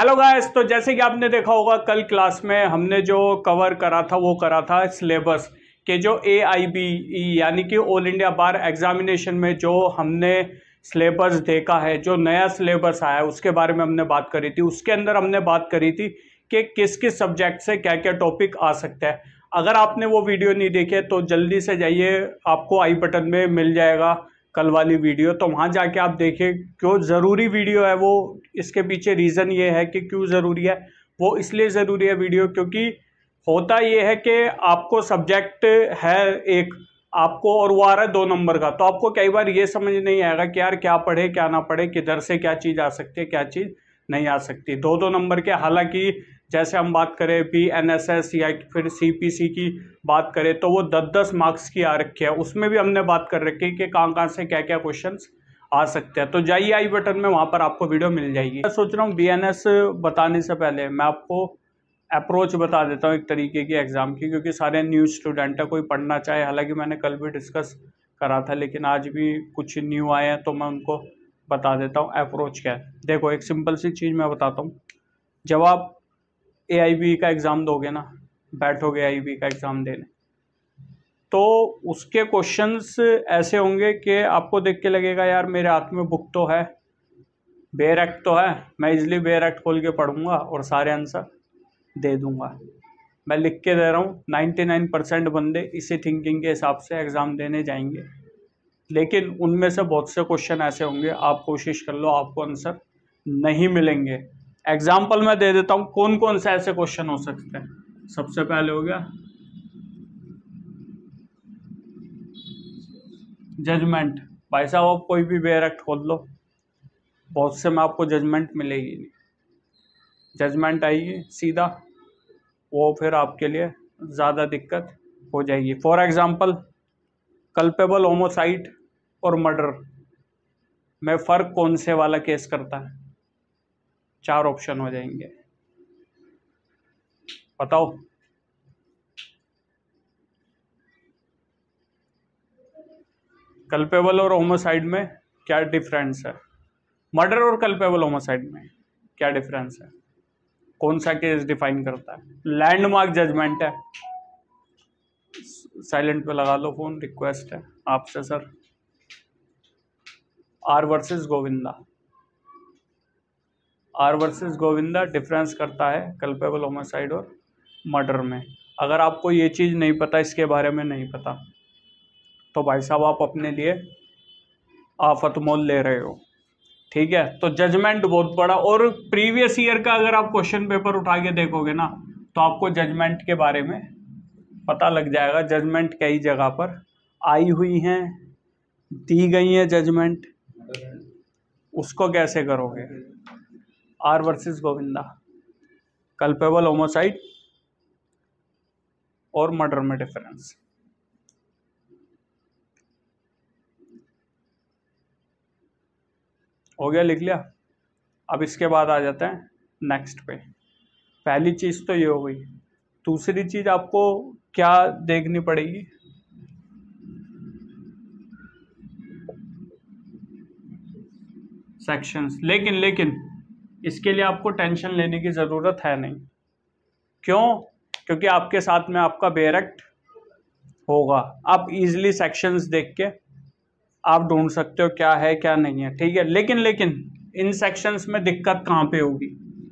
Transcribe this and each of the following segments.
Hello guys, तो जैसे कि आपने देखा होगा कल क्लास में हमने जो कवर करा था वो करा था सिलेबस के जो AIB यानी कि ऑल इंडिया बार एग्जामिनेशन में जो हमने सिलेबस देखा है, जो नया सिलेबस आया है उसके बारे में हमने बात करी थी। उसके अंदर हमने बात करी थी कि किस किस सब्जेक्ट से क्या क्या टॉपिक आ सकता है। अगर आपने वो वीडियो नहीं देखे तो जल्दी से जाइए, आपको आई बटन में मिल जाएगा कल वाली वीडियो, तो वहाँ जाके आप देखिए क्यों ज़रूरी वीडियो है वो। इसके पीछे रीज़न ये है कि क्यों ज़रूरी है, वो इसलिए ज़रूरी है वीडियो क्योंकि होता ये है कि आपको सब्जेक्ट है एक, आपको और वो आ रहा है 2 नंबर का, तो आपको कई बार ये समझ नहीं आएगा कि यार क्या पढ़े क्या ना पढ़े, किधर से क्या चीज़ आ सकती है क्या चीज़ नहीं आ सकती। 2 नंबर के, हालांकि जैसे हम बात करें BNSS या फिर CPC की बात करें तो वो 10-10 मार्क्स की आ रखी है, उसमें भी हमने बात कर रखी है कि कहाँ कहाँ से क्या क्या क्वेश्चंस आ सकते हैं। तो जाइए आई बटन में, वहाँ पर आपको वीडियो मिल जाएगी। मैं सोच रहा हूँ BNS बताने से पहले मैं आपको अप्रोच बता देता हूँ एक तरीके की एग्ज़ाम की, क्योंकि सारे न्यू स्टूडेंट है, कोई पढ़ना चाहे, हालांकि मैंने कल भी डिस्कस करा था लेकिन आज भी कुछ न्यू आए हैं तो मैं उनको बता देता हूँ अप्रोच क्या है। देखो एक सिंपल सी चीज़ मैं बताता हूँ, जब आप AIB का एग्ज़ाम दोगे ना, बैठोगे AIB का एग्ज़ाम देने, तो उसके क्वेश्चंस ऐसे होंगे कि आपको देख के लगेगा यार मेरे हाथ में बुक तो है, बेयर एक्ट तो है, मैं इजली बेयर एक्ट खोल के पढ़ूंगा और सारे आंसर दे दूंगा। मैं लिख के दे रहा हूँ 99% बंदे इसी थिंकिंग के हिसाब से एग्ज़ाम देने जाएंगे, लेकिन उनमें से बहुत से क्वेश्चन ऐसे होंगे, आप कोशिश कर लो आपको आंसर नहीं मिलेंगे। एग्जाम्पल मैं दे देता हूँ कौन कौन से ऐसे क्वेश्चन हो सकते हैं। सबसे पहले हो गया जजमेंट। भाई साहब आप कोई भी बेयर एक्ट खोल लो, बहुत से में आपको जजमेंट मिलेगी नहीं, जजमेंट आएगी सीधा, वो फिर आपके लिए ज़्यादा दिक्कत हो जाएगी। फॉर एग्जांपल कल्पेबल होमोसाइड और मर्डर में फ़र्क कौन से वाला केस करता है, 4 ऑप्शन हो जाएंगे, बताओ। कल्पेबल और होमोसाइड में क्या डिफरेंस है, मर्डर और कल्पेबल होमोसाइड में क्या डिफरेंस है, कौन सा केस डिफाइन करता है। लैंडमार्क जजमेंट है, साइलेंट पे लगा लो फोन, रिक्वेस्ट है आपसे sir. R versus Govinda, R versus Govinda difference करता है कल्पेबल होमोसाइड और मर्डर में। अगर आपको ये चीज़ नहीं पता, इसके बारे में नहीं पता, तो भाई साहब आप अपने लिए आफत मोल ले रहे हो, ठीक है। तो जजमेंट बहुत बड़ा, और प्रीवियस ईयर का अगर आप क्वेश्चन पेपर उठा के देखोगे ना तो आपको जजमेंट के बारे में पता लग जाएगा, जजमेंट कई जगह पर आई हुई हैं, दी गई हैं जजमेंट, उसको कैसे करोगे। R versus Govinda, culpable homicide और मर्डर में डिफरेंस। हो गया, लिख लिया। अब इसके बाद आ जाते हैं नेक्स्ट पे। पहली चीज़ तो ये हो गई, दूसरी चीज़ आपको क्या देखनी पड़ेगी, सेक्शंस। लेकिन इसके लिए आपको टेंशन लेने की ज़रूरत है नहीं। क्यों? क्योंकि आपके साथ में आपका बेयर एक्ट होगा, आप इजीली सेक्शंस देख के आप ढूंढ सकते हो क्या है क्या नहीं है, ठीक है। लेकिन इन सेक्शंस में दिक्कत कहाँ पे होगी,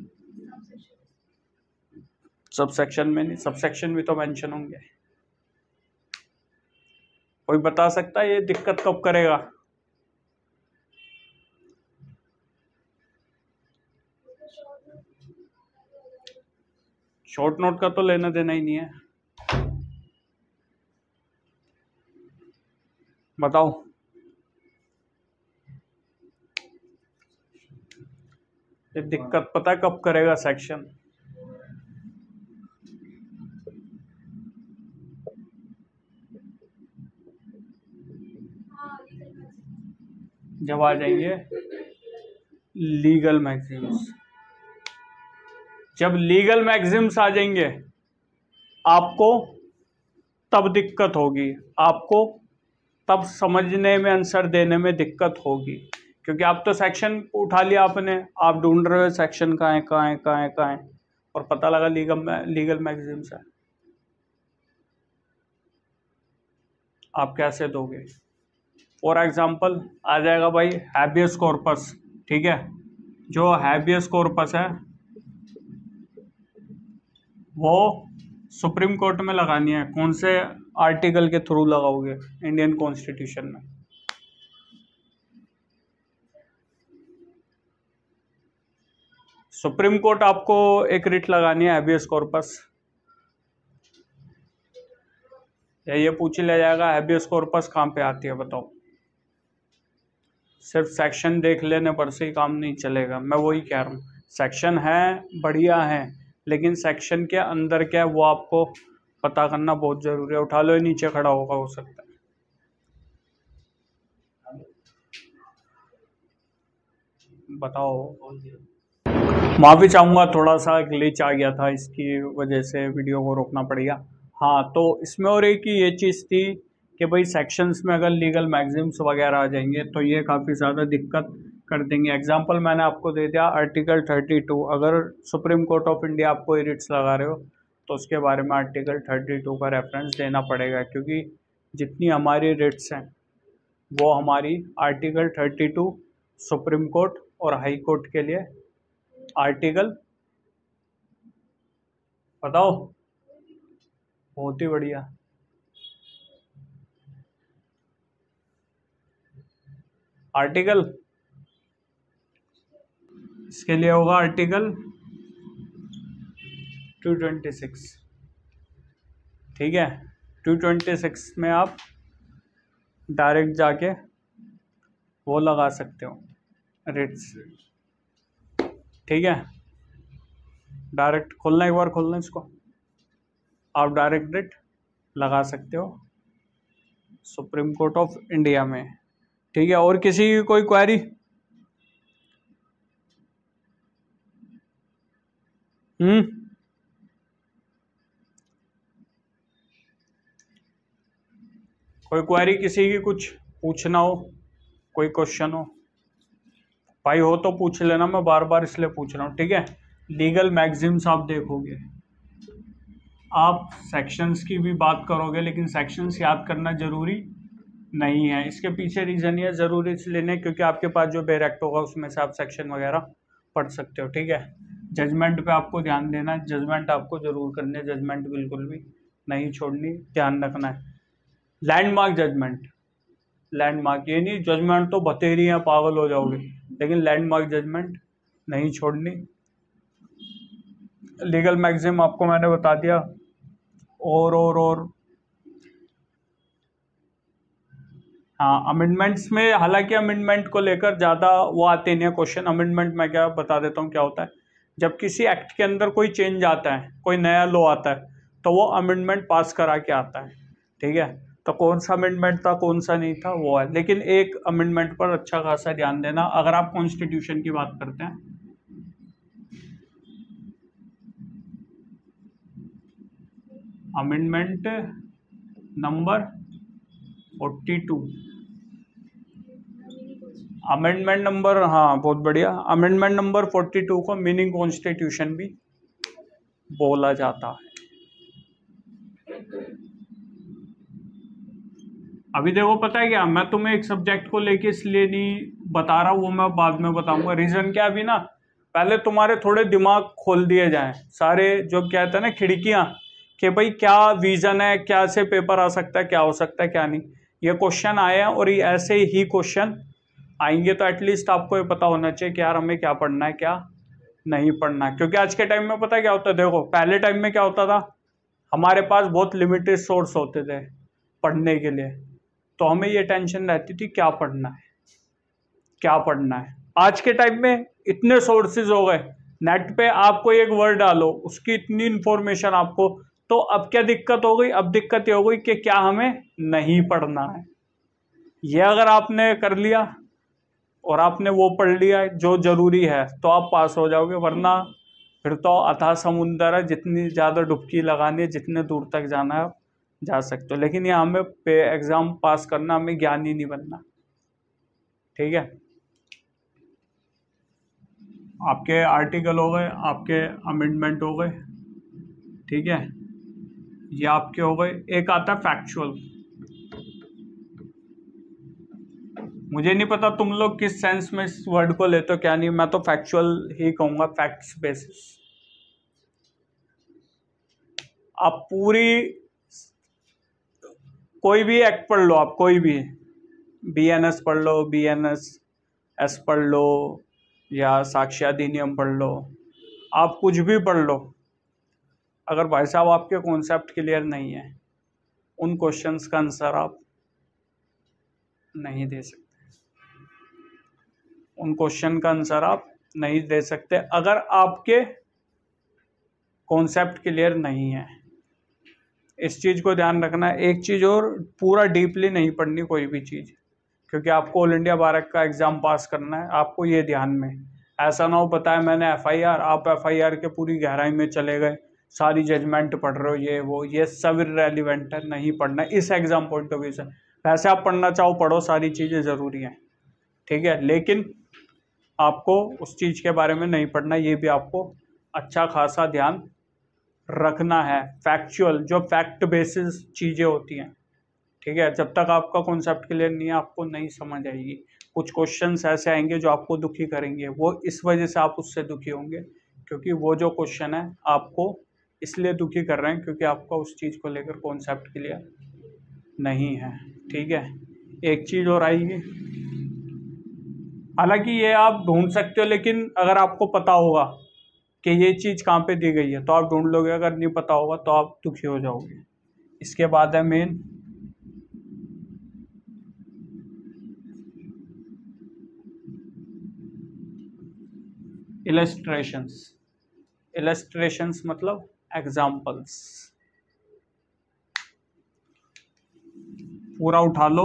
सब सेक्शन में नहीं, सब सेक्शन भी तो मेंशन होंगे। कोई बता सकता है ये दिक्कत कब करेगा? शॉर्ट नोट का तो लेना देना ही नहीं है, बताओ। ये दिक्कत पता है कब करेगा सेक्शन? जब आ जाएंगे लीगल मैक्सिम्स। जब लीगल मैक्सिम्स आ जाएंगे आपको तब दिक्कत होगी, आपको तब समझने में, आंसर देने में दिक्कत होगी। क्योंकि आप तो सेक्शन उठा लिया आपने, आप ढूंढ रहे हो सेक्शन कहाँ है कहाँ है कहाँ है कहाँ है, और पता लगा लीगल मैक्सिम्स है। आप कैसे दोगे? फॉर एग्जाम्पल आ जाएगा भाई हैबियस कॉर्पस, ठीक है। जो हैबियस कॉर्पस है वो सुप्रीम कोर्ट में लगानी है, कौन से आर्टिकल के थ्रू लगाओगे? इंडियन कॉन्स्टिट्यूशन में। सुप्रीम कोर्ट आपको एक रिट लगानी है हैबियस कॉर्पस, या ये पूछ लिया जाएगा हैबियस कॉर्पस कहाँ पे आती है बताओ। सिर्फ सेक्शन देख लेने पर से ही काम नहीं चलेगा, मैं वही कह रहा हूँ। सेक्शन है बढ़िया है, लेकिन सेक्शन के अंदर क्या है वो आपको पता करना बहुत जरूरी है। उठा लो, ये नीचे खड़ा होगा हो सकता है। बताओ। माफी चाहूँगा, थोड़ा सा ग्लिच आ गया था, इसकी वजह से वीडियो को रोकना पड़ेगा। हाँ, तो इसमें और एक ही ये चीज़ थी कि भाई सेक्शंस में अगर लीगल मैक्सिम्स वगैरह आ जाएंगे तो ये काफ़ी ज़्यादा दिक्कत कर देंगे। एग्जांपल मैंने आपको दे दिया आर्टिकल 32। अगर सुप्रीम कोर्ट ऑफ इंडिया आपको रिट्स लगा रहे हो तो उसके बारे में आर्टिकल 32 का रेफरेंस देना पड़ेगा, क्योंकि जितनी हमारी रिट्स हैं वो हमारी आर्टिकल 32 सुप्रीम कोर्ट और हाई कोर्ट के लिए आर्टिकल, बताओ। बहुत ही बढ़िया। आर्टिकल इसके लिए होगा आर्टिकल 226, ठीक है। 226 में आप डायरेक्ट जाके वो लगा सकते हो रिट्स, ठीक है। डायरेक्ट खोलना, एक बार खोलना इसको, आप डायरेक्ट रिट लगा सकते हो सुप्रीम कोर्ट ऑफ इंडिया में, ठीक है। और किसी की कोई क्वेरी? कोई क्वेरी किसी की, कुछ पूछना हो, कोई क्वेश्चन हो भाई हो तो पूछ लेना, मैं बार बार इसलिए पूछ रहा हूँ, ठीक है। लीगल मैक्सिम्स आप देखोगे, आप सेक्शंस की भी बात करोगे, लेकिन सेक्शंस याद करना जरूरी नहीं है। इसके पीछे रीज़न ये ज़रूरी इसलिए नहीं क्योंकि आपके पास जो बेर एक्ट होगा उसमें से आप सेक्शन वगैरह पढ़ सकते हो, ठीक है। जजमेंट पे आपको ध्यान देना है, जजमेंट आपको ज़रूर करनी है, जजमेंट बिल्कुल भी नहीं छोड़नी, ध्यान रखना है। लैंडमार्क जजमेंट, लैंडमार्क, ये नहीं जजमेंट तो बतेरी हैं पागल हो जाओगे, लेकिन लैंडमार्क जजमेंट नहीं छोड़नी। लीगल मैक्सिम आपको मैंने बता दिया। और हाँ, अमेंडमेंट्स में हालांकि अमेंडमेंट को लेकर ज़्यादा वो आते नहीं है क्वेश्चन। अमेंडमेंट मैं क्या बता देता हूँ क्या होता है। जब किसी एक्ट के अंदर कोई चेंज आता है, कोई नया लॉ आता है, तो वो अमेंडमेंट पास करा के आता है, ठीक है। तो कौन सा अमेंडमेंट था कौन सा नहीं था वो है, लेकिन एक अमेंडमेंट पर अच्छा खासा ध्यान देना अगर आप कॉन्स्टिट्यूशन की बात करते हैं। अमेंडमेंट नंबर 42, अमेंडमेंट नंबर, हाँ बहुत बढ़िया, अमेंडमेंट नंबर 42 को मीनिंग कॉन्स्टिट्यूशन भी बोला जाता है। अभी देखो पता है क्या, मैं तुम्हें एक सब्जेक्ट को लेके इसलिए नहीं बता रहा, वो मैं बाद में बताऊंगा। रीजन क्या, अभी ना पहले तुम्हारे थोड़े दिमाग खोल दिए जाएं, सारे जो कहते हैं ना खिड़कियां, कि भाई क्या विजन है, क्या से पेपर आ सकता है, क्या हो सकता है क्या नहीं। ये क्वेश्चन आए हैं और ये ऐसे ही क्वेश्चन आएंगे, तो एटलीस्ट आपको ये पता होना चाहिए कि यार हमें क्या पढ़ना है क्या नहीं पढ़ना है। क्योंकि आज के टाइम में पता है क्या होता है, देखो पहले टाइम में क्या होता था, हमारे पास बहुत लिमिटेड सोर्स होते थे पढ़ने के लिए, तो हमें ये टेंशन रहती थी क्या पढ़ना है क्या पढ़ना है। आज के टाइम में इतने सोर्सेज हो गए, नेट पे आप कोई एक वर्ड डालो उसकी इतनी इंफॉर्मेशन आपको, तो अब क्या दिक्कत हो गई, अब दिक्कत ये हो गई कि क्या हमें नहीं पढ़ना है। ये अगर आपने कर लिया और आपने वो पढ़ लिया जो जरूरी है तो आप पास हो जाओगे, वरना फिर तो अथाह समुंदर है, जितनी ज़्यादा डुबकी लगानी है, जितने दूर तक जाना है आप जा सकते हो। लेकिन ये हमें एग्ज़ाम पास करना, हमें ज्ञानी नहीं बनना, ठीक है। आपके आर्टिकल हो गए, आपके अमेंडमेंट हो गए, ठीक है, ये आपके हो गए। एक आता है फैक्चुअल। मुझे नहीं पता तुम लोग किस सेंस में इस वर्ड को लेते हो, क्या नहीं, मैं तो फैक्चुअल ही कहूंगा, फैक्ट्स बेसिस। आप पूरी कोई भी एक्ट पढ़ लो, आप कोई भी BNS पढ़ लो, BNS पढ़ लो, या साक्ष्य अधिनियम पढ़ लो, आप कुछ भी पढ़ लो, अगर भाई साहब आपके कॉन्सेप्ट क्लियर नहीं है, उन क्वेश्चंस का आंसर आप नहीं दे सकते, उन क्वेश्चन का आंसर आप नहीं दे सकते अगर आपके कॉन्सेप्ट क्लियर नहीं है। इस चीज़ को ध्यान रखना है। एक चीज़ और, पूरा डीपली नहीं पढ़नी कोई भी चीज़, क्योंकि आपको ऑल इंडिया बार का एग्ज़ाम पास करना है, आपको ये ध्यान में। ऐसा ना हो बताया मैंने FIR, आप FIR के पूरी गहराई में चले गए, सारी जजमेंट पढ़ रहे हो, ये वो, ये सब इररेलेवेंट है, नहीं पढ़ना इस एग्ज़ाम पॉइंट ऑफ व्यू से। वैसे आप पढ़ना चाहो पढ़ो, सारी चीज़ें ज़रूरी हैं, ठीक है, लेकिन आपको उस चीज़ के बारे में नहीं पढ़ना, ये भी आपको अच्छा खासा ध्यान रखना है। फैक्चुअल, जो फैक्ट बेसिस चीज़ें होती हैं, ठीक है, जब तक आपका कॉन्सेप्ट क्लियर नहीं है आपको नहीं समझ आएगी। कुछ क्वेश्चंस ऐसे आएंगे जो आपको दुखी करेंगे, वो इस वजह से आप उससे दुखी होंगे, क्योंकि वो जो क्वेश्चन है आपको इसलिए दुखी कर रहे हैं क्योंकि आपका उस चीज़ को लेकर कॉन्सेप्ट क्लियर नहीं है, ठीक है। एक चीज़ और आएगी, हालांकि ये आप ढूंढ सकते हो, लेकिन अगर आपको पता होगा कि ये चीज़ कहाँ पे दी गई है तो आप ढूंढ लोगे, अगर नहीं पता होगा तो आप दुखी हो जाओगे। इसके बाद है मेन इलस्ट्रेशंस। इलस्ट्रेशंस मतलब एग्जाम्पल्स। पूरा उठा लो,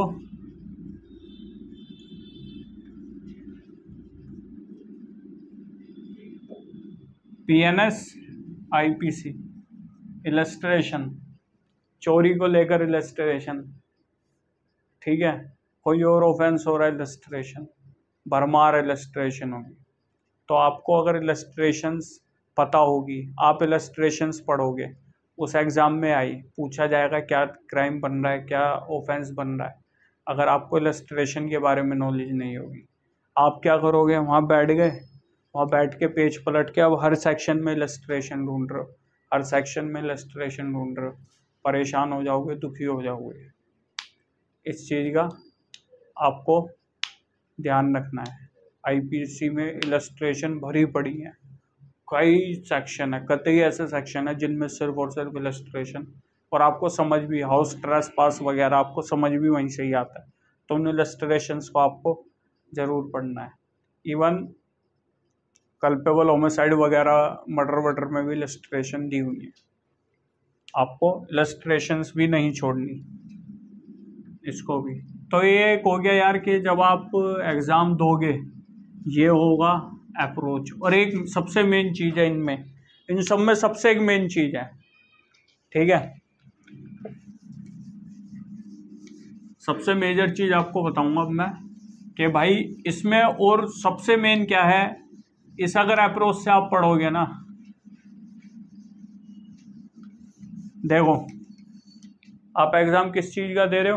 PNS IPC इलस्ट्रेशन, चोरी को लेकर इलस्ट्रेशन, ठीक है, कोई और ऑफेंस हो रहा है इलस्ट्रेशन, भरमार इलस्ट्रेशन होगी। तो आपको अगर इलस्ट्रेशंस पता होगी, आप इलस्ट्रेशंस पढ़ोगे, उस एग्ज़ाम में आई पूछा जाएगा क्या क्राइम बन रहा है, क्या ऑफेंस बन रहा है। अगर आपको इलस्ट्रेशन के बारे में नॉलेज नहीं होगी, आप क्या करोगे, वहाँ बैठ गए, वहाँ बैठ के पेज पलट के अब हर सेक्शन में इलस्ट्रेशन ढूंढ रहे हो, हर सेक्शन में इलस्ट्रेशन ढूंढ रहे हो, परेशान हो जाओगे, दुखी हो जाओगे। इस चीज़ का आपको ध्यान रखना है। IPC में इलस्ट्रेशन भरी पड़ी है, कई सेक्शन है, कई ऐसे सेक्शन है जिनमें सिर्फ और सिर्फ इलस्ट्रेशन, और आपको समझ भी, हाउस ट्रेस पास वगैरह आपको समझ भी वहीं से ही आता है, तो उन इलस्ट्रेशंस को आपको ज़रूर पढ़ना है। इवन कल्पेबल होमिसाइड वगैरह, मर्डर वर्डर में भी इलस्ट्रेशन दी हुई है, आपको इलस्ट्रेशंस भी नहीं छोड़नी, इसको भी। तो ये एक हो गया यार कि जब आप एग्ज़ाम दोगे ये होगा अप्रोच। और एक सबसे मेन चीज़ है इनमें, इन सब में सबसे एक मेन चीज़ है, ठीक है, सबसे मेजर चीज़ आपको बताऊंगा अब मैं कि भाई इसमें, और सबसे मेन क्या है, इस अगर अप्रोच से आप पढ़ोगे ना, देखो आप एग्ज़ाम किस चीज़ का दे रहे हो,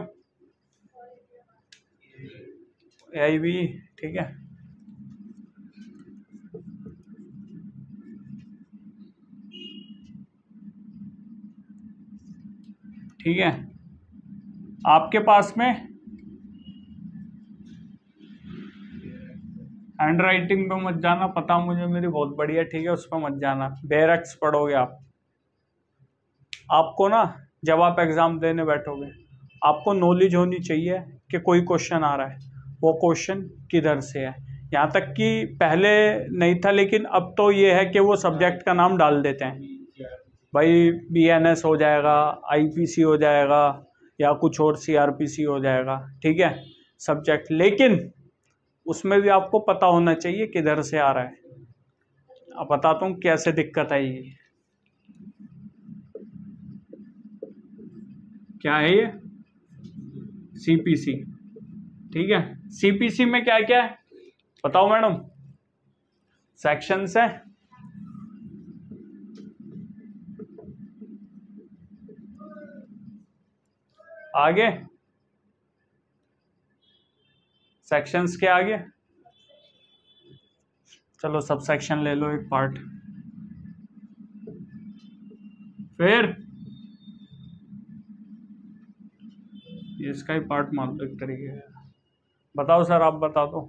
AIB, ठीक है, ठीक है, आपके पास में हैंड राइटिंग पे मत जाना, पता मुझे मेरी बहुत बढ़िया, ठीक है, उस पर मत जाना, बैरक्स पढ़ोगे आप। आपको ना जब आप एग्ज़ाम देने बैठोगे आपको नॉलेज होनी चाहिए कि कोई क्वेश्चन आ रहा है, वो क्वेश्चन किधर से है। यहाँ तक कि पहले नहीं था, लेकिन अब तो ये है कि वो सब्जेक्ट का नाम डाल देते हैं, भाई BNS हो जाएगा, IPC हो जाएगा, या कुछ और CRPC हो जाएगा, ठीक है, सब्जेक्ट, लेकिन उसमें भी आपको पता होना चाहिए किधर से आ रहा है। अब बताता हूँ कैसे दिक्कत आएगी। क्या है ये, CPC, ठीक है, CPC में क्या क्या है बताओ मैडम। सेक्शंस है, आगे सेक्शंस के आगे चलो सब सेक्शन ले लो एक पार्ट, फिर इसका ही पार्ट मान लो एक तरीके का। बताओ सर, आप बता दो।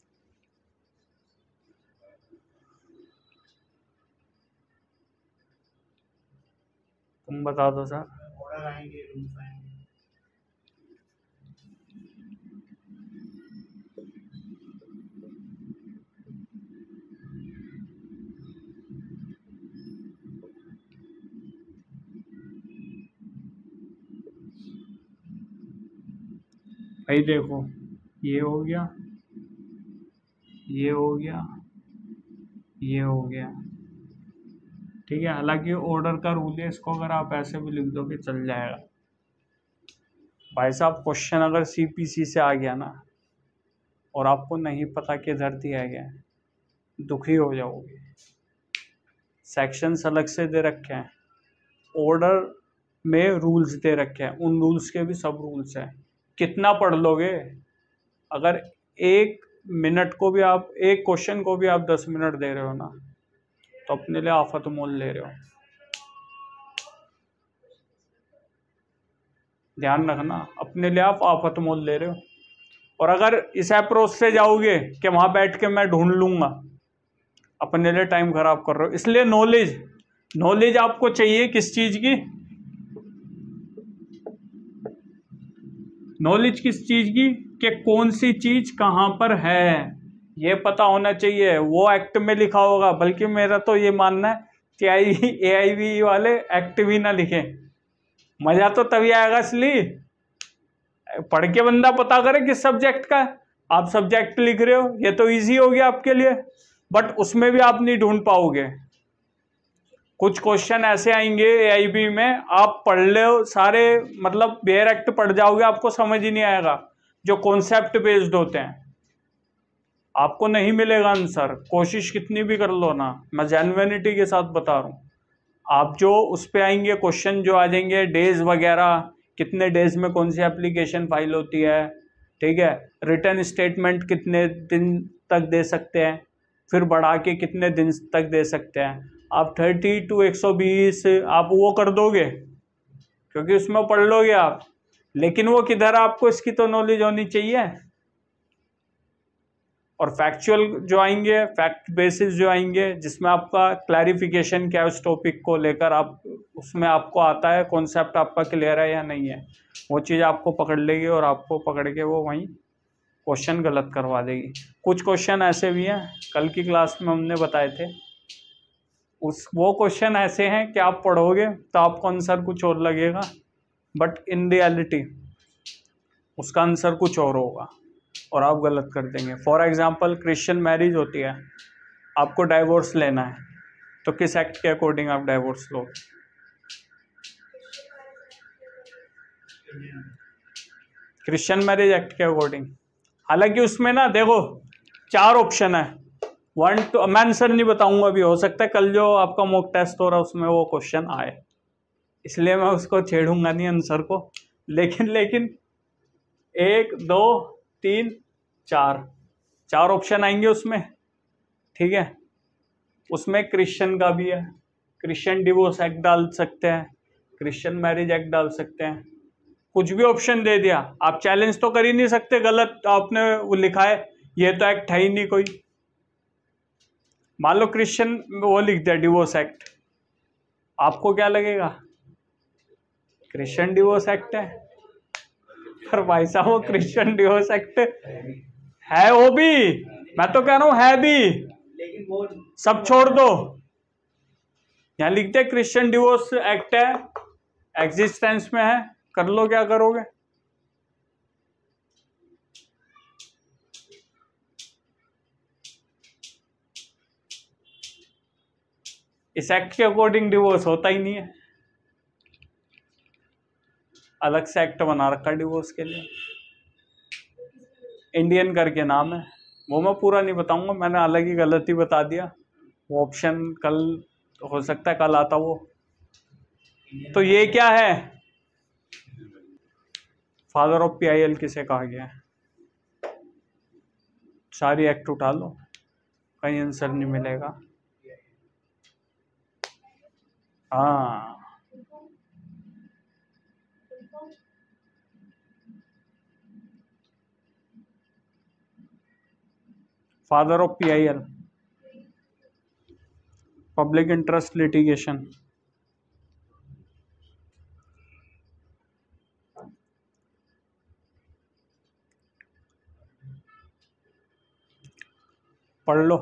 तुम बता दो सर। ऑर्डर आएंगे, रूल्स आएंगे। भाई देखो, ये हो गया, ये हो गया, ये हो गया, ठीक है। हालांकि ऑर्डर का रूल है, इसको अगर आप ऐसे भी लिख दो कि चल जाएगा। भाई साहब क्वेश्चन अगर सीपीसी से आ गया ना और आपको नहीं पता कि इधर दिया गया है, दुखी हो जाओगे। सेक्शंस अलग से दे रखे हैं, ऑर्डर में रूल्स दे रखे हैं, उन रूल्स के भी सब रूल्स हैं। कितना पढ़ लोगे? अगर एक मिनट को भी आप, एक क्वेश्चन को भी आप 10 मिनट दे रहे हो ना, तो अपने लिए आफत मोल ले रहे हो। ध्यान रखना, अपने लिए आप आफत मोल ले रहे हो। और अगर इस अप्रोच से जाओगे कि वहां बैठ के मैं ढूंढ लूंगा, अपने लिए टाइम खराब कर रहे हो। इसलिए नॉलेज आपको चाहिए किस चीज की? नॉलेज किस चीज की? कि कौन सी चीज कहां पर है, ये पता होना चाहिए। वो एक्ट में लिखा होगा, बल्कि मेरा तो ये मानना है कि AIB वाले एक्ट भी ना लिखें। मजा तो तभी आएगा असली पढ़ के बंदा पता करे किस सब्जेक्ट का है। आप सब्जेक्ट लिख रहे हो, ये तो इजी हो गया आपके लिए, बट उसमें भी आप नहीं ढूंढ पाओगे। कुछ क्वेश्चन ऐसे आएंगे AIB में, आप पढ़ लो सारे, मतलब बेयर एक्ट पढ़ जाओगे, आपको समझ ही नहीं आएगा। जो कॉन्सेप्ट बेस्ड होते हैं आपको नहीं मिलेगा आंसर, कोशिश कितनी भी कर लो ना। मैं जेन्युइनिटी के साथ बता रहा हूँ। आप जो उस पे आएंगे क्वेश्चन, जो आ जाएंगे डेज वगैरह, कितने डेज में कौन सी एप्लीकेशन फाइल होती है, ठीक है, रिटर्न स्टेटमेंट कितने दिन तक दे सकते हैं, फिर बढ़ा के कितने दिन तक दे सकते हैं। आप 30 to 120 आप वो कर दोगे क्योंकि उसमें पढ़ लोगे आप, लेकिन वो किधर, आपको इसकी तो नॉलेज होनी चाहिए। और फैक्चुअल जो आएंगे, फैक्ट बेसिस जो आएंगे, जिसमें आपका क्लैरिफिकेशन क्या है उस टॉपिक को लेकर, आप उसमें आपको आता है, कॉन्सेप्ट आपका क्लियर है या नहीं है, वो चीज़ आपको पकड़ लेगी और आपको पकड़ के वो वहीं क्वेश्चन गलत करवा देगी। कुछ क्वेश्चन ऐसे भी हैं, कल की क्लास में हमने बताए थे, वो क्वेश्चन ऐसे हैं कि आप पढ़ोगे तो आपको आंसर कुछ और लगेगा, बट इन रियलिटी उसका आंसर कुछ और होगा और आप गलत कर देंगे। फॉर एग्जांपल क्रिश्चियन मैरिज होती है, आपको डाइवोर्स लेना है, तो किस एक्ट के अकॉर्डिंग आप डाइवोर्स लोगे? क्रिश्चियन मैरिज एक्ट के अकॉर्डिंग। हालांकि उसमें ना देखो 4 ऑप्शन है, 1 तो मैं आंसर नहीं बताऊंगा अभी, हो सकता है कल जो आपका मॉक टेस्ट हो रहा है उसमें वो क्वेश्चन आए, इसलिए मैं उसको छेड़ूंगा नहीं आंसर को। लेकिन 1 2 3 4 ऑप्शन आएंगे उसमें, ठीक है। उसमें क्रिश्चियन का भी है, क्रिश्चियन डिवोर्स एक्ट डाल सकते हैं, क्रिश्चियन मैरिज एक्ट डाल सकते हैं, कुछ भी ऑप्शन दे दिया। आप चैलेंज तो कर ही नहीं सकते, गलत आपने वो लिखा है, ये तो एक्ट है ही नहीं कोई। मान लो क्रिश्चियन वो लिख दिया डिवोर्स एक्ट, आपको क्या लगेगा? क्रिश्चियन डिवोर्स एक्ट है। पर भाई साहब वो क्रिश्चियन डिवोर्स एक्ट है, वो भी मैं तो कह रहा हूं है भी, लेकिन वो सब छोड़ दो। यहां लिखते हैं क्रिश्चियन डिवोर्स एक्ट है, एग्जिस्टेंस में है, कर लो क्या करोगे। इस एक्ट के अकॉर्डिंग डिवोर्स होता ही नहीं है, अलग से एक्ट बना रखा डिवोर्स के लिए, इंडियन करके नाम है। वो मैं पूरा नहीं बताऊंगा, मैंने अलग ही गलती बता दिया, वो ऑप्शन कल हो सकता है कल आता वो। तो ये क्या है, फादर ऑफ PIL किसे कहा गया है? सारी एक्ट उठा लो, कहीं आंसर नहीं मिलेगा। हाँ, father of PIL, public interest litigation. पढ़ लो।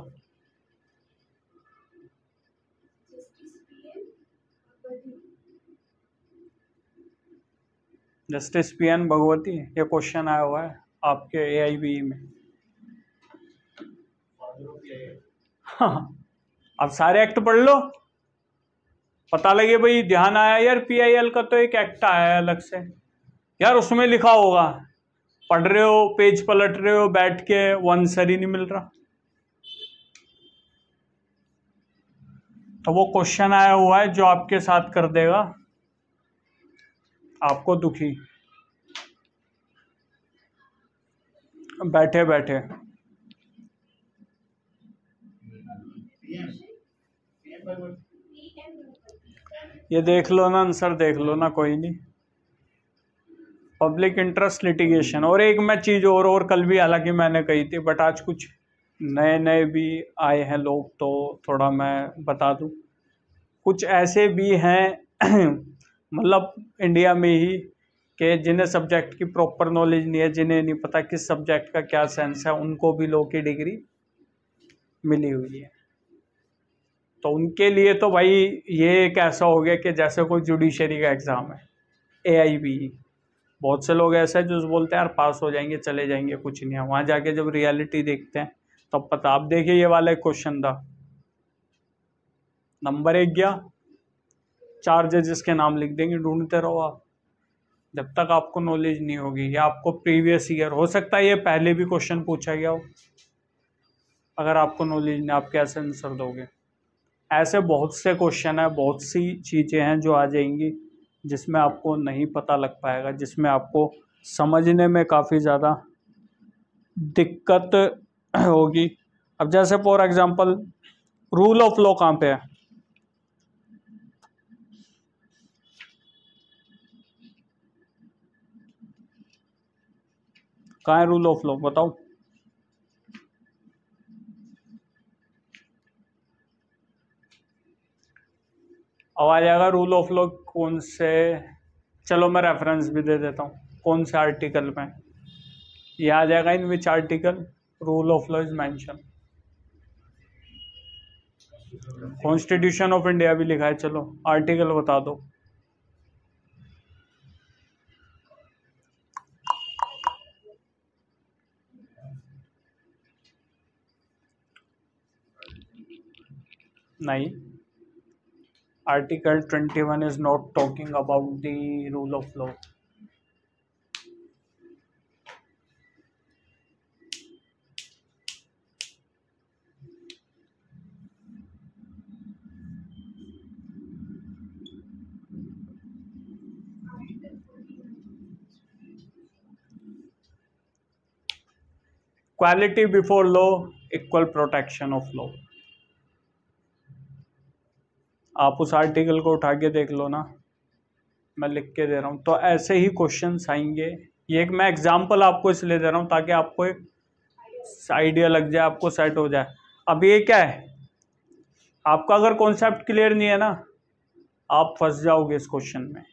जस्टिस PN भगवती, ये क्वेश्चन आया हुआ है आपके AIBE में। हाँ, अब सारे एक्ट पढ़ लो, पता लगे भाई ध्यान आया यार PIL का तो एक एक्ट आया है अलग से, यार उसमें लिखा होगा, पढ़ रहे हो पेज पलट रहे हो बैठ के, वो आंसर ही नहीं मिल रहा। तो वो क्वेश्चन आया हुआ है जो आपके साथ कर देगा आपको दुखी, बैठे बैठे। ये देख लो ना, आंसर देख लो ना, कोई नहीं। Public interest litigation. और एक मैं चीज़ और कल भी हालांकि मैंने कही थी, बट आज कुछ नए नए भी आए हैं लोग, तो थोड़ा मैं बता दूं। कुछ ऐसे भी हैं मतलब इंडिया में ही, कि जिन्हें सब्जेक्ट की प्रॉपर नॉलेज नहीं है, जिन्हें नहीं पता किस सब्जेक्ट का क्या सेंस है, उनको भी लॉ की डिग्री मिली हुई है। तो उनके लिए तो भाई ये एक ऐसा हो गया कि जैसे कोई जुडिशरी का एग्ज़ाम है, AIBE। बहुत से लोग ऐसे हैं जो बोलते हैं यार पास हो जाएंगे चले जाएंगे, कुछ नहीं है। वहाँ जाके जब रियलिटी देखते हैं तब पता। आप देखिए ये वाला एक क्वेश्चन था, नंबर 1 गया, 4 जजेस के नाम लिख देंगे, ढूंढते रहो आप जब तक आपको नॉलेज नहीं होगी, या आपको प्रीवियस ईयर, हो सकता है ये पहले भी क्वेश्चन पूछा गया हो, अगर आपको नॉलेज नहीं, आप कैसे आंसर दोगे? ऐसे बहुत से क्वेश्चन है, बहुत सी चीज़ें हैं जो आ जाएंगी जिसमें आपको नहीं पता लग पाएगा, जिसमें आपको समझने में काफ़ी ज़्यादा दिक्कत होगी। अब जैसे for example rule of law कहाँ पे है? कहाँ है रूल ऑफ लॉ, बताओ। अब आ जाएगा रूल ऑफ लॉ कौन से, चलो मैं रेफरेंस भी दे देता हूँ, कौन से आर्टिकल में ये आ जाएगा, in which article rule of law is mention. Constitution of India भी लिखा है, चलो आर्टिकल बता दो। नहीं, article 21 is not talking about the rule of law. Quality before law, equal protection of law. आप उस आर्टिकल को उठा के देख लो ना, मैं लिख के दे रहा हूँ। तो ऐसे ही क्वेश्चंस आएंगे। ये एक मैं एग्जांपल आपको इसलिए दे रहा हूँ ताकि आपको एक आइडिया लग जाए, आपको सेट हो जाए। अब ये क्या है, आपका अगर कॉन्सेप्ट क्लियर नहीं है ना, आप फंस जाओगे इस क्वेश्चन में।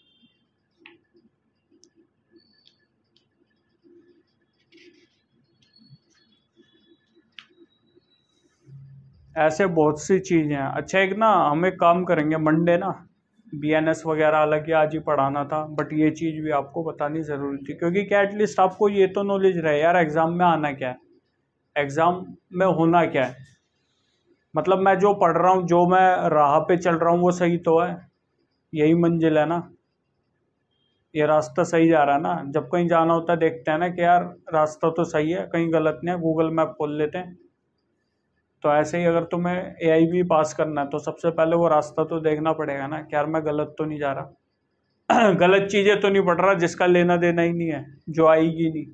ऐसे बहुत सी चीज़ें हैं। अच्छा एक ना हम एक काम करेंगे, मंडे ना BNS वगैरह अलग ही आज ही पढ़ाना था, बट ये चीज़ भी आपको बतानी ज़रूरी थी, क्योंकि क्या एटलीस्ट आपको ये तो नॉलेज रहे यार एग्ज़ाम में आना क्या है, एग्ज़ाम में होना क्या है। मतलब मैं जो पढ़ रहा हूँ, जो मैं राह पे चल रहा हूँ वो सही तो है, यही मंजिल है ना, ये रास्ता सही जा रहा है ना। जब कहीं जाना होता है देखते हैं ना कि यार रास्ता तो सही है, कहीं गलत नहीं है, गूगल मैप खोल लेते हैं। तो ऐसे ही अगर तुम्हें AIB पास करना है तो सबसे पहले वो रास्ता तो देखना पड़ेगा ना कि यार मैं गलत तो नहीं जा रहा, गलत चीजें तो नहीं पढ़ रहा जिसका लेना देना ही नहीं है, जो आएगी नहीं।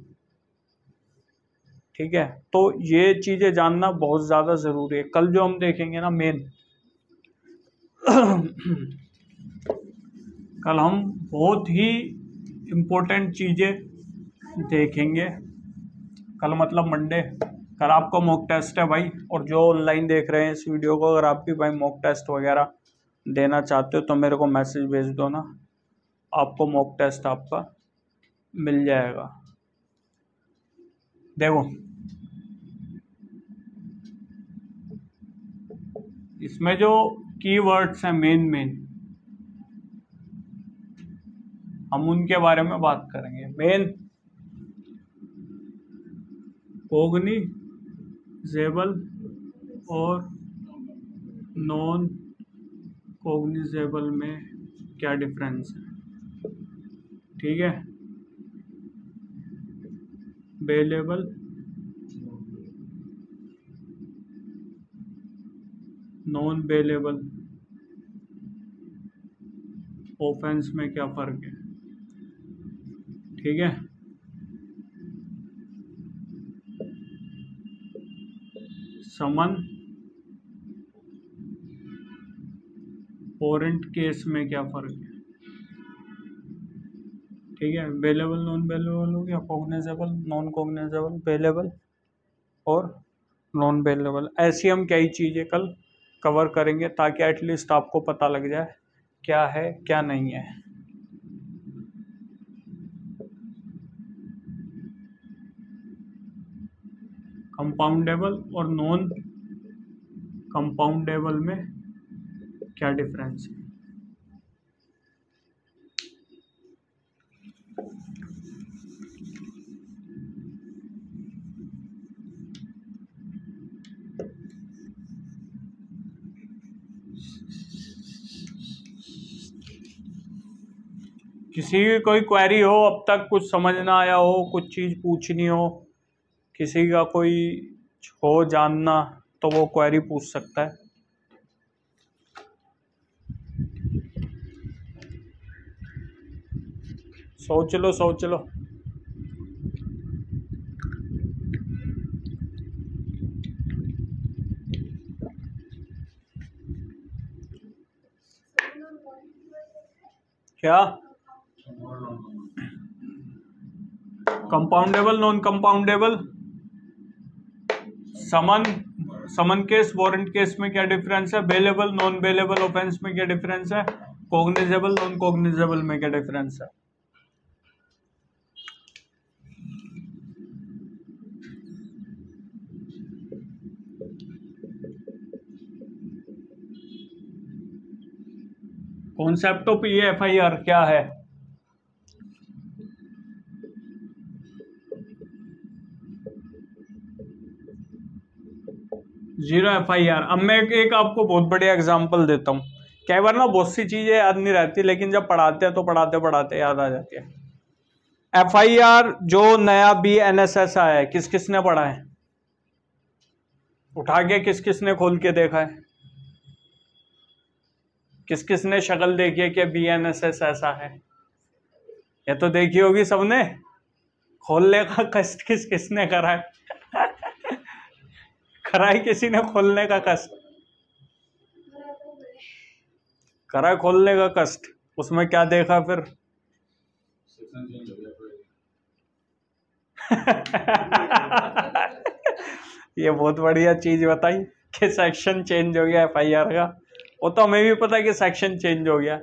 ठीक है, तो ये चीजें जानना बहुत ज्यादा जरूरी है। कल जो हम देखेंगे ना मेन कल हम बहुत ही इम्पोर्टेंट चीजें देखेंगे। कल मतलब मंडे, कल आपका मॉक टेस्ट है भाई। और जो ऑनलाइन देख रहे हैं इस वीडियो को, अगर आप भी भाई मॉक टेस्ट वगैरह देना चाहते हो तो मेरे को मैसेज भेज दो ना, आपको मॉक टेस्ट आपका मिल जाएगा। देखो इसमें जो कीवर्ड्स हैं मेन हम उनके बारे में बात करेंगे। मेन कोग्निजेबल और नॉन कोग्निजेबल में क्या डिफरेंस है, ठीक है। बेलेबल, नॉन बेलेबल ऑफेंस में क्या फर्क है, ठीक है। समन वारंट केस में क्या फर्क है, ठीक है। बेलेबल नॉन बेलेबल हो गया, कॉग्निजेबल नॉन कॉग्निजेबल, बेलेबल और नॉन बेलेबल। ऐसी हम कई चीज़ें कल कवर करेंगे ताकि एटलीस्ट आपको पता लग जाए क्या है क्या नहीं है। कंपाउंडेबल और नॉन कंपाउंडेबल में क्या डिफरेंस है। किसी की कोई क्वेरी हो, अब तक कुछ समझ ना आया हो, कुछ चीज़ पूछनी हो, किसी का कोई हो जानना, तो वो क्वेरी पूछ सकता है। सोच लो सोच लो। क्या compoundable non compoundable, summon case warrant case में क्या डिफरेंस है, बेलेबल नॉन बेलेबल ऑफेंस में क्या डिफरेंस है, कॉग्निजेबल नॉन कॉग्निजेबल में क्या डिफरेंस है। कॉन्सेप्ट ऑफ EFIR क्या है, जीरो FIR। अब मैं एक आपको बहुत बढ़िया एग्जांपल देता हूँ। कई बार ना बहुत सी चीजें याद नहीं रहती, लेकिन जब पढ़ाते हैं तो पढ़ाते पढ़ाते याद आ जाती है। FIR जो नया BNSS आया है, किस किस ने पढ़ा है, उठा के किस किस ने खोल के देखा है, किस किस ने शक्ल देखी है कि BNSS ऐसा है। ये तो देखी होगी सबने। खोलने का कष्ट किस किसने करा है करा है किसी ने खोलने का कष्ट, करा है खोलने का कष्ट। उसमें क्या देखा फिर ये बहुत बढ़िया चीज बताई कि सेक्शन चेंज हो गया FIR का। वो तो हमें भी पता है कि सेक्शन चेंज हो गया।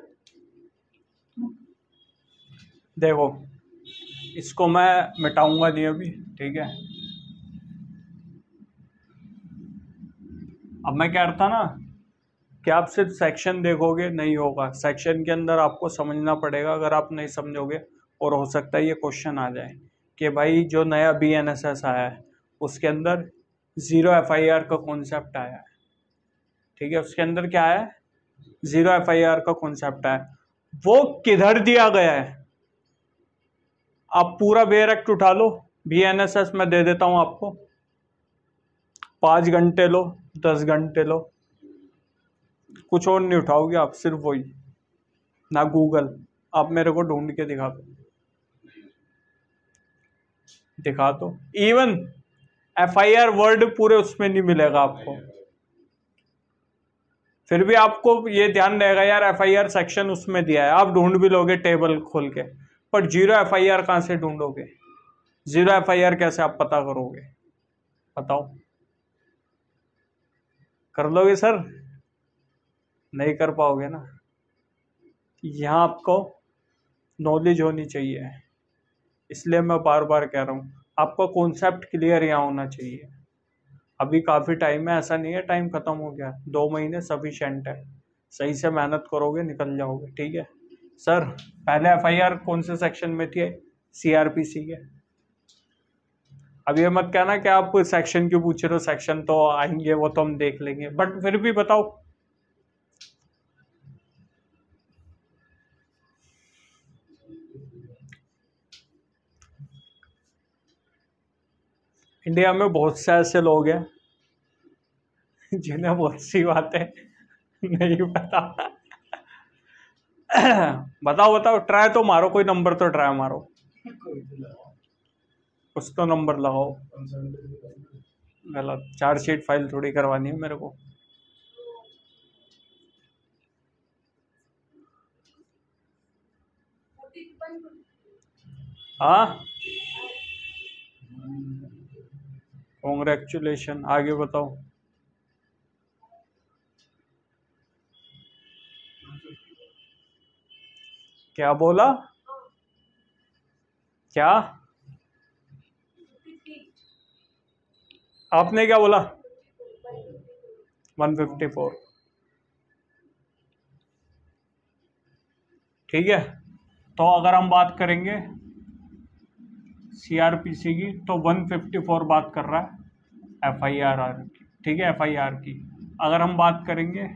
देखो इसको मैं मिटाऊंगा नहीं अभी, ठीक है। अब मैं कह रहा था ना कि आप सिर्फ सेक्शन देखोगे नहीं होगा, सेक्शन के अंदर आपको समझना पड़ेगा। अगर आप नहीं समझोगे, और हो सकता है ये क्वेश्चन आ जाए कि भाई जो नया BNSS आया है उसके अंदर जीरो FIR का कॉन्सेप्ट आया है, ठीक है। उसके अंदर क्या है, जीरो FIR का कॉन्सेप्ट आया है, वो किधर दिया गया है। आप पूरा बेयर एक्ट उठा लो, BNSS में दे देता हूं आपको, 5 घंटे लो, 10 घंटे लो, कुछ और नहीं उठाओगे आप, सिर्फ वही। ना गूगल, आप मेरे को ढूंढ के दिखा दो। इवन FIR वर्ड पूरे उसमें नहीं मिलेगा आपको। फिर भी आपको ये ध्यान रहेगा यार FIR सेक्शन उसमें दिया है, आप ढूंढ भी लोगे टेबल खोल के, पर 0 FIR कहाँ से ढूंढोगे? 0 FIR कैसे आप पता करोगे? बताओ, कर लोगे सर? नहीं कर पाओगे ना। यहाँ आपको नॉलेज होनी चाहिए, इसलिए मैं बार बार कह रहा हूँ आपका कॉन्सेप्ट क्लियर यहाँ होना चाहिए। अभी काफ़ी टाइम है, ऐसा नहीं है टाइम ख़त्म हो गया, 2 महीने सफिशेंट है, सही से मेहनत करोगे निकल जाओगे। ठीक है सर, पहले FIR कौन से सेक्शन में थी? CRPC के। अब ये मत कहना कि आप सेक्शन क्यों पूछ रहे हो, सेक्शन तो आएंगे वो तो हम देख लेंगे, बट फिर भी बताओ। इंडिया में बहुत से ऐसे लोग हैं जिन्हें बहुत सी बातें नहीं पता। बताओ, ट्राई तो मारो, कोई नंबर तो ट्राई मारो, कुछ तो नंबर लगाओ। गलत, चार्जशीट फाइल थोड़ी करवानी है मेरे को। हाँ, कॉन्ग्रेचुलेशन। आगे बताओ। क्या बोला? क्या आपने क्या बोला? 154। ठीक है, तो अगर हम बात करेंगे CRPC की तो 154 बात कर रहा है FIR की। ठीक है, FIR की। अगर हम बात करेंगे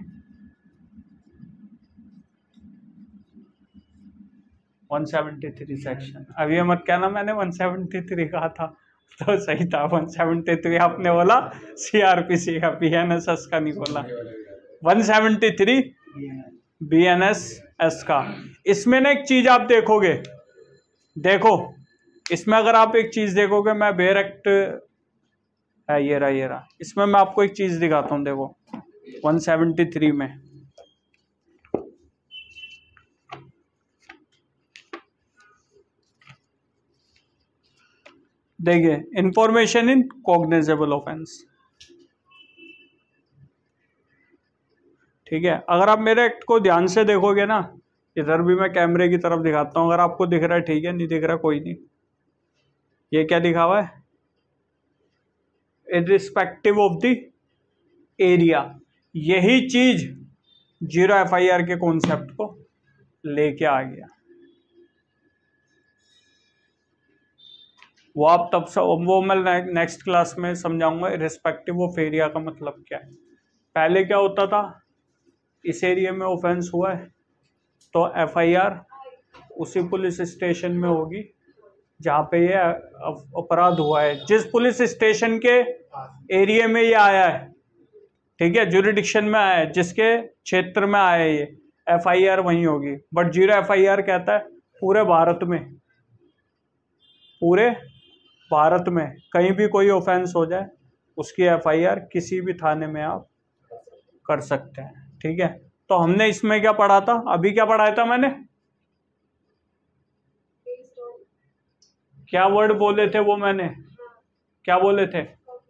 173 सेक्शन, अब ये मत कहना मैंने 173 कहा था, तो सही था 173 आपने बोला, CRPC का, BNSS का नहीं बोला। 173 BNSS का। इसमें ना एक चीज आप देखोगे, देखो इसमें अगर आप एक चीज देखोगे, मैं बेयर एक्ट है, ये रहा। इसमें मैं आपको एक चीज दिखाता हूँ, देखो 173 में देखिए, इंफॉर्मेशन इन कॉग्निजेबल ऑफेंस। ठीक है, अगर आप मेरे एक्ट को ध्यान से देखोगे ना, इधर भी मैं कैमरे की तरफ दिखाता हूँ, अगर आपको दिख रहा है ठीक है, नहीं दिख रहा कोई नहीं। ये क्या लिखा हुआ है? Irrespective of the area. यही चीज 0 FIR के कॉन्सेप्ट को लेके आ गया। वो आप तब से, वो मैं नेक्स्ट क्लास में समझाऊंगा इर्रिस्पेक्टिव ऑफ एरिया का मतलब क्या है। पहले क्या होता था, इस एरिया में ऑफेंस हुआ है तो FIR उसी पुलिस स्टेशन में होगी जहाँ पे ये अपराध हुआ है, जिस पुलिस स्टेशन के एरिया में ये आया है। ठीक है, जुरिडिक्शन में आया है, जिसके क्षेत्र में आया है, ये FIR वहीं होगी। बट 0 FIR कहता है पूरे भारत में कहीं भी कोई ऑफेंस हो जाए, उसकी FIR किसी भी थाने में आप कर सकते हैं। ठीक है, तो हमने इसमें क्या पढ़ा था, अभी क्या पढ़ाया था मैंने, क्या वर्ड बोले थे वो मैंने, क्या बोले थे?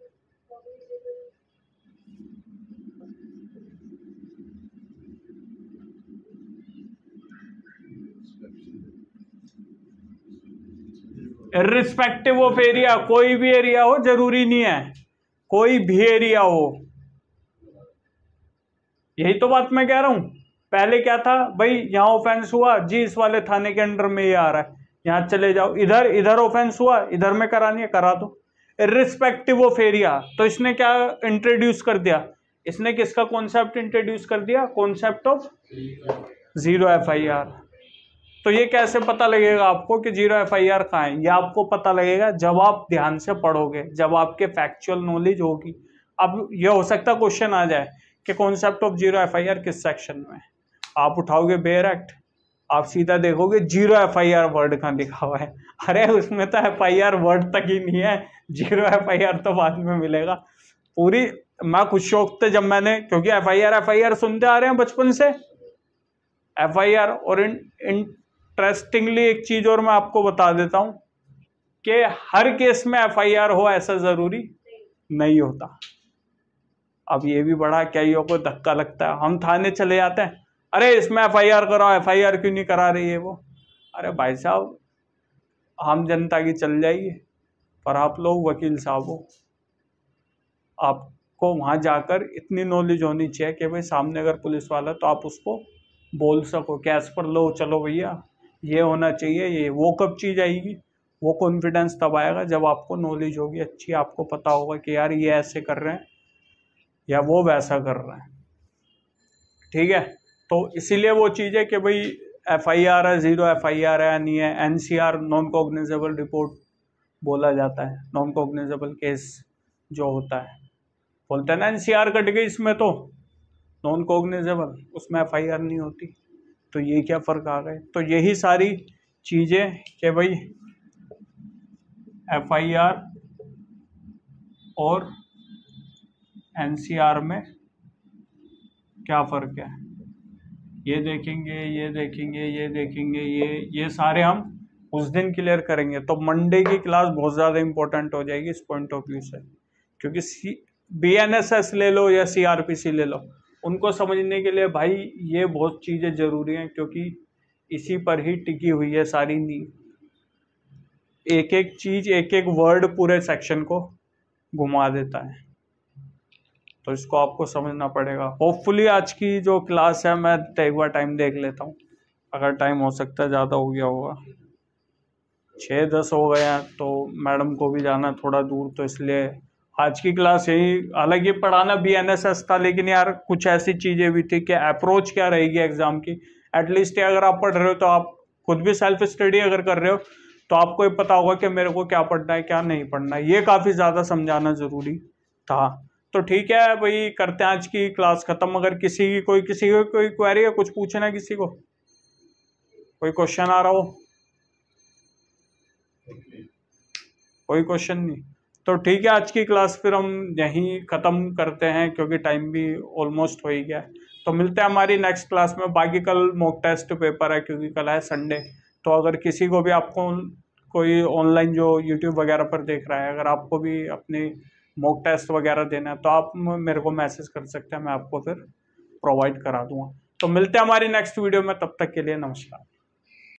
इर्रिस्पेक्टिव ऑफ एरिया, कोई भी एरिया हो, जरूरी नहीं है कोई भी एरिया हो। यही तो बात मैं कह रहा हूं। पहले क्या था भाई, यहाँ ऑफेंस हुआ जी, इस वाले थाने के अंडर में ये आ रहा है, यहाँ चले जाओ, इधर ऑफेंस हुआ, इधर में करानी है करा दो, इर्रिस्पेक्टिव ऑफ एरिया। तो इसने क्या इंट्रोड्यूस कर दिया, इसने किसका कॉन्सेप्ट इंट्रोड्यूस कर दिया? Concept of 0 FIR। तो ये कैसे पता लगेगा आपको कि 0 FIR कहाँ है? ये आपको पता लगेगा जब आप ध्यान से पढ़ोगे, जब आपके फैक्चुअल नॉलेज होगी, अब ये हो सकता है क्वेश्चन आ जाए कि कॉन्सेप्ट ऑफ जीरो एफआईआर किस सेक्शन में है। आप उठाओगे बेयर एक्ट, आप सीधा देखोगे जीरो एफआईआर वर्ड कहाँ लिखा हुआ है। अरे उसमें तो एफआईआर वर्ड तक ही नहीं है, जीरो एफआईआर तो बाद में मिलेगा। पूरी मैं खुद शौक थे जब मैंने, क्योंकि एफआईआर सुनते आ रहे हैं बचपन से एफआईआर। और इंटरेस्टिंगली एक चीज और मैं आपको बता देता हूं कि हर केस में एफआईआर हो ऐसा जरूरी नहीं होता। अब ये भी बड़ा कईयों को धक्का लगता है, हम थाने चले जाते हैं, अरे इसमें एफआईआर कराओ, एफआईआर क्यों नहीं करा रही है वो। अरे भाई साहब आम जनता की चल जाएगी, पर आप लोग वकील साहब हो, आपको वहां जाकर इतनी नॉलेज होनी चाहिए कि भाई सामने अगर पुलिस वाला तो आप उसको बोल सको कि एज पर लो चलो भैया ये होना चाहिए, ये वो कब चीज़ आएगी, वो कॉन्फिडेंस तब आएगा जब आपको नॉलेज होगी अच्छी, आपको पता होगा कि यार ये ऐसे कर रहे हैं या वो वैसा कर रहे हैं। ठीक है, तो इसीलिए वो चीज़ है कि भाई एफआईआर है, जीरो एफआईआर है नहीं है। एनसीआर नॉन कॉग्निजेबल रिपोर्ट बोला जाता है, नॉन कॉग्निजेबल केस जो होता है, बोलते हैं ना एनसीआर कट गई इसमें तो नॉन कॉग्निजेबल, उसमें एफआईआर नहीं होती। तो ये क्या फ़र्क आ गए। तो यही सारी चीज़ें कि भाई एफआईआर और एनसीआर में क्या फ़र्क है, ये देखेंगे, ये देखेंगे, ये देखेंगे, ये सारे हम उस दिन क्लियर करेंगे। तो मंडे की क्लास बहुत ज़्यादा इंपॉर्टेंट हो जाएगी इस पॉइंट ऑफ व्यू से, क्योंकि BNSS ले लो या CRPC ले लो, उनको समझने के लिए भाई ये बहुत चीज़ें ज़रूरी हैं, क्योंकि इसी पर ही टिकी हुई है सारी नींव। एक एक चीज़, एक एक वर्ड पूरे सेक्शन को घुमा देता है, तो इसको आपको समझना पड़ेगा। होपफुली आज की जो क्लास है, मैं एक बार टाइम देख लेता हूँ, अगर टाइम हो सकता है ज़्यादा हो गया होगा, 6-10 हो गए हैं, तो मैडम को भी जाना थोड़ा दूर, तो इसलिए आज की क्लास यही। हालांकि पढ़ाना BNSS था, लेकिन यार कुछ ऐसी चीज़ें भी थी कि अप्रोच क्या रहेगी एग्ज़ाम की। एटलीस्ट अगर आप पढ़ रहे हो तो आप खुद भी सेल्फ स्टडी अगर कर रहे हो तो आपको ये पता होगा कि मेरे को क्या पढ़ना है क्या नहीं पढ़ना है, ये काफ़ी ज़्यादा समझाना ज़रूरी था। तो ठीक है भाई, करते हैं आज की क्लास ख़त्म। अगर किसी की कोई क्वेरी है, कुछ पूछना है किसी को, कोई क्वेश्चन आ रहा हो, कोई क्वेश्चन नहीं, तो ठीक है आज की क्लास फिर हम यहीं ख़त्म करते हैं, क्योंकि टाइम भी ऑलमोस्ट हो ही गया है। तो मिलते हैं हमारी नेक्स्ट क्लास में। बाकी कल मॉक टेस्ट पेपर है, क्योंकि कल है संडे। तो अगर किसी को भी, आपको कोई ऑनलाइन जो यूट्यूब वगैरह पर देख रहा है, अगर आपको भी अपनी मॉक टेस्ट वगैरह देना है तो आप मेरे को मैसेज कर सकते हैं, मैं आपको फिर प्रोवाइड करा दूंगा। तो मिलते हैं हमारी नेक्स्ट वीडियो में, तब तक के लिए नमस्कार।